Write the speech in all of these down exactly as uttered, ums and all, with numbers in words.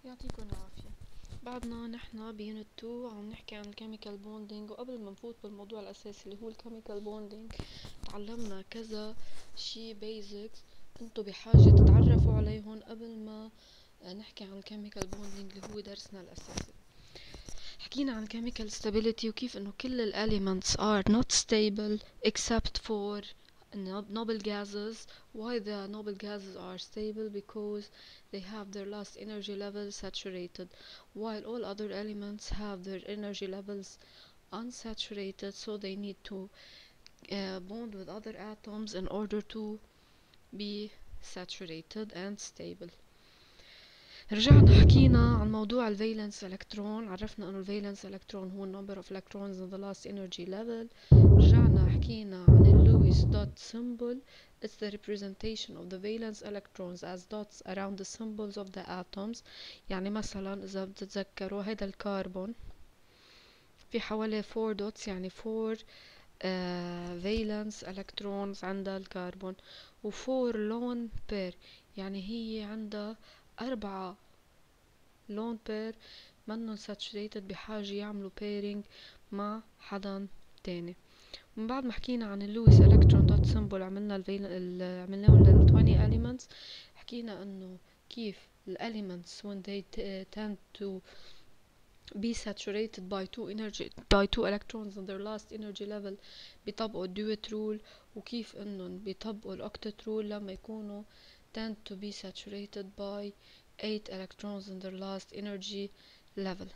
يعطيكم العافية. بعدنا نحنا بيونت تو عم نحكي عن الكيميكال بوندينج، وقبل ما نفوت بالموضوع الأساسي اللي هو الكيميكال بوندينج تعلمنا كذا شي بيزكس انتو بحاجة تتعرفوا عليهم قبل ما نحكي عن الكيميكال بوندينج اللي هو درسنا الأساسي. حكينا عن chemical stability وكيف انه كل ال elements are not stable except for noble gases. Why the noble gases are stable? Because they have their last energy level saturated, while all other elements have their energy levels unsaturated, so they need to uh, bond with other atoms in order to be saturated and stable. رجعنا حكينا عن موضوع الفالنس الكترون، عرفنا انه الفالنس الكترون هو number of electrons in the last energy level. رجعنا حكينا عن اللويس dot symbol. It's the representation of the valence electrons as dots around the symbols of the atoms. يعني مثلا اذا بتتذكروا هيدا الكربون في حوالي four dots، يعني four uh, valence electrons عند الكربون، و four lone pair يعني هي عندها أربعة لون بير منن saturated بحاجة يعملوا pairing مع حدا تاني. من بعد ما حكينا عن اللويس electron dot symbol عملنا الفيل عملناهم لل twenty elements. حكينا انه كيف ال elements when they tend to be saturated by two energy by two electrons in their last energy level بيطبقوا الدويت rule، وكيف انهم بيطبقوا الاوكتت rule لما يكونوا tend to be saturated by eight electrons in their last energy level.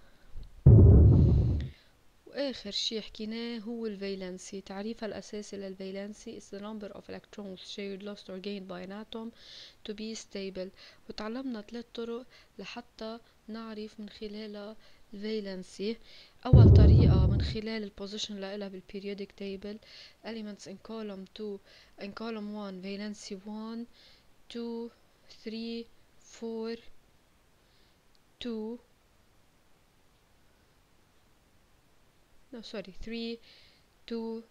واخر شي حكيناه هو الفالنسي. تعريفها الاساسي للفالنسي is the number of electrons shared, lost or gained by an atom to be stable. وتعلمنا ثلاث طرق لحتى نعرف من خلالها الفالنسي. اول طريقة من خلال البوزيشن لها بالperiodic table. elements in column two in column one valency one two three four two no sorry three two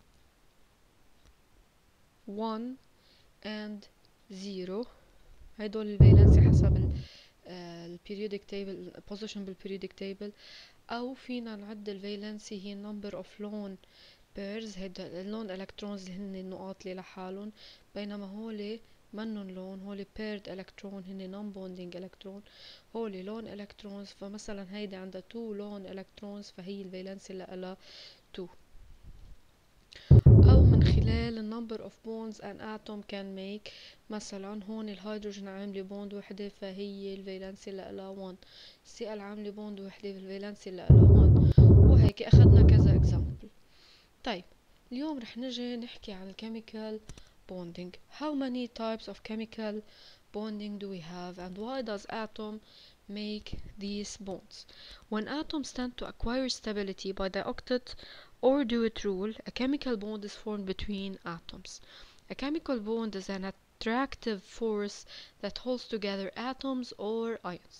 one and zero. هيدول الفالنسي حسب ال periodic table position بالperiodic table. او فينا نعد الفالنسي هي number of lone pairs. هيدا اللون الكترونز اللي هن النقاط اللي لحالهم، بينما هولي منن لون، هولي paired electron هن non bonding electron، هولي lone electrons. فمثلا هيدي عندها two lone electrons فهي الفالنسي لها two. او من خلال ال number of bonds an atom can make. مثلا هون الهيدروجين عامله بوند وحده فهي الفالنسي لها one، السي ال عامله بوند وحده فالفالنسي لها one، وهيك اخذنا كذا example. طيب اليوم رح نجي نحكي عن chemical bonding. How many types of chemical bonding do we have, and why does atom make these bonds? When atoms tend to acquire stability by the octet or duet rule, a chemical bond is formed between atoms. A chemical bond is an attractive force that holds together atoms or ions.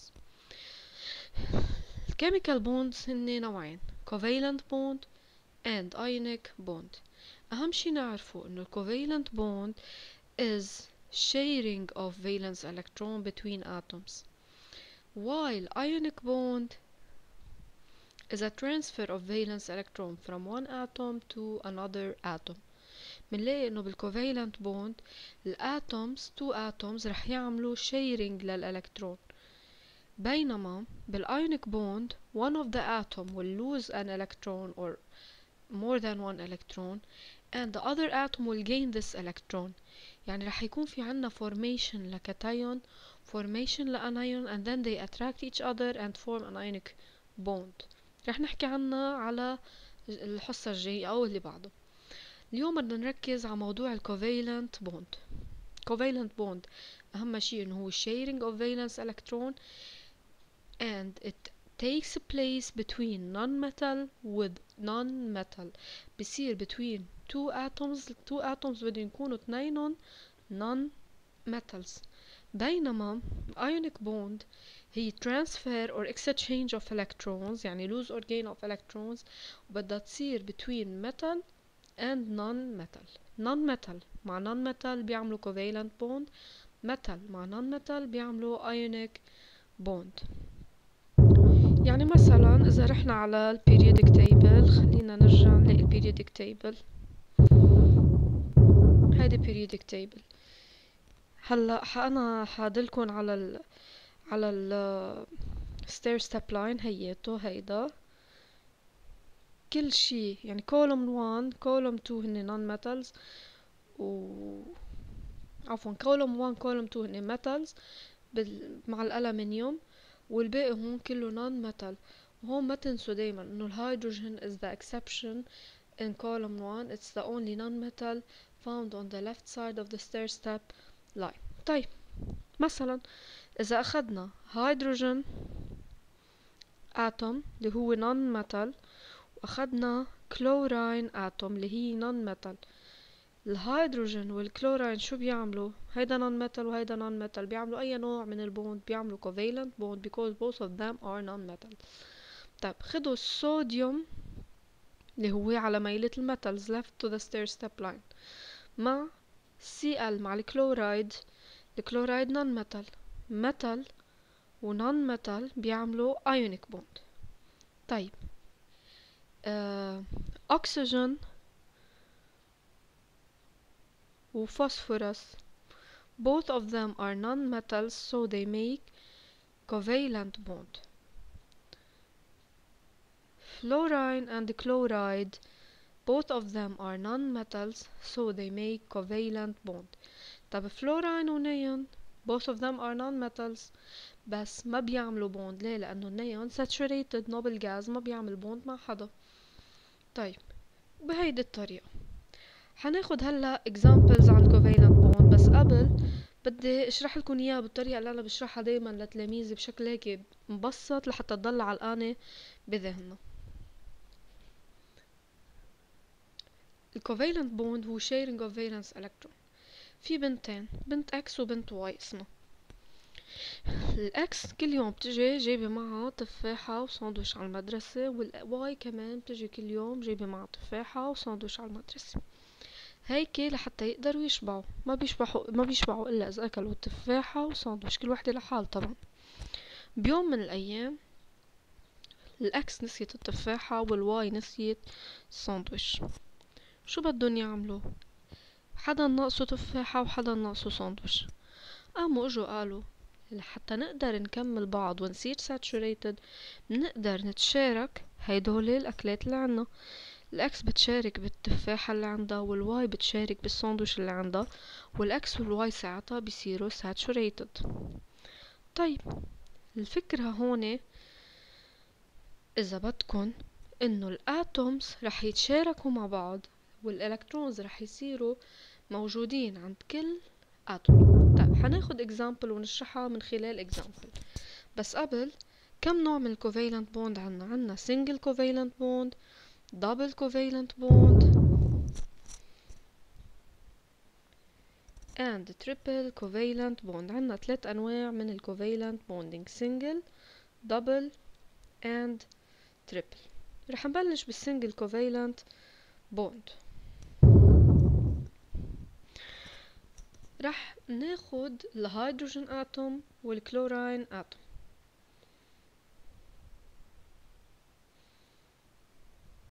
Chemical bonds هن نوعين: covalent bond and ionic bond. أهم شي نعرفه إنه covalent bond is sharing of valence electron between atoms, while ionic bond is a transfer of valence electron from one atom to another atom. منلاقي إنه بالcovalent bond الatoms two atoms رح يعملوا sharing للإلكترون، بينما بالايونيك bond one of the atom will lose an electron or more than one electron and the other atom will gain this electron. يعني رح يكون في عنا formation لكاتايون formation لانايون and then they attract each other and form an ionic bond. رح نحكي عنها على الحصة الجاية أو اللي بعده. اليوم بدنا نركز على موضوع الكوفالنت بوند. covalent bond أهم شيء إنه هو sharing of valence electron and it takes place between non-metal with non-metal. بصير between two atoms two atoms بدهم يكونوا اثنينهم non-metals. بينما ionic bond هي transfer or exchange of electrons، يعني lose or gain of electrons، وبدها تصير between metal and non-metal. non-metal مع non-metal بيعملوا covalent bond، metal مع non-metal بيعملوا ionic bond. يعني مثلا إذا رحنا على ال periodic table، خلينا نرجع نلاقي ال periodic table. هيدي periodic table. هلا أنا حادلكن على ال على ال stair step line هيته هيدا كل شي، يعني column one column two هن non metals، و عفوا column one column two هن metals بال... مع الألمنيوم، والباقي هون كله non metal. وهون ما تنسوا دايما انه الهيدروجين is the exception in column one. It's the only non-metal found on the left side of the stair step line. طيب مثلا إذا أخدنا هيدروجين atom اللي هو non-metal، وأخدنا كلورين atom اللي هي non-metal، الهيدروجين والكلورين شو بيعملوا؟ هيدا non-metal وهيدا non-metal بيعملوا أي نوع من البوند؟ بيعملوا covalent bond because both of them are non-metal. طيب خدوا الصوديوم اللي هو على ميلة الميتالز left to the stair step line مع سي ال مع الكلورايد. الكلورايد نون ميتال، ميتال ونون ميتال بيعملوا ايونيك بوند. طيب آه، اكسجين وفوسفورس both of them are non-metals so they make covalent bond. Fluorine and chloride both of them are non-metals so they make covalent bond. طب fluorine ونيون both of them are non-metals بس ما بيعملوا بوند. ليه؟ لأنه النيون saturated noble gas ما بيعمل بوند مع حدا. طيب بهيدي الطريقة حناخد هلا examples عن covalent bond، بس قبل بدي اشرح لكم اياها بالطريقة اللي انا بشرحها دايما لتلاميذي بشكل هيك مبسط لحتى تضل علقانة بذهننا. الكوفالنت بوند هو sharing of valence electron. في بنتين، بنت اكس وبنت واي اسمها. الاكس كل يوم بتجي جايبة معها تفاحة وساندويش على المدرسة، والواي كمان بتجي كل يوم جايبة معها تفاحة وساندويش على المدرسة. هيك لحتى يقدروا يشبعوا، ما بيشبعوا ما بيشبعوا الا اذا اكلوا تفاحة وساندويش كل وحدة لحال. طبعا بيوم من الايام الاكس نسيت التفاحة والواي نسيت الساندويش. شو بدهم يعملوا؟ حدا ناقصه تفاحة وحدا ناقصه ساندويش. قاموا اجوا قالوا لحتى نقدر نكمل بعض ونصير saturated نقدر نتشارك هيدول الاكلات اللي عنا. الاكس بتشارك بالتفاحة اللي عندها، والواي بتشارك بالساندويش اللي عندها، والاكس والواي ساعتها بيصيروا saturated. طيب الفكرة هون اذا بدكن انه الاتومز رح يتشاركوا مع بعض والالكترونز رح يصيروا موجودين عند كل اتوم. طيب حناخد اكزامبل ونشرحها من خلال اكزامبل، بس قبل كم نوع من الكوفالنت بوند عنا؟ عنا single covalent bond، double covalent bond and triple covalent bond. عنا ثلاث انواع من الكوفالنت bonding: single double and triple. رح نبلش بالsingle covalent bond. رح ناخد الهيدروجين اتوم والكلورين اتوم.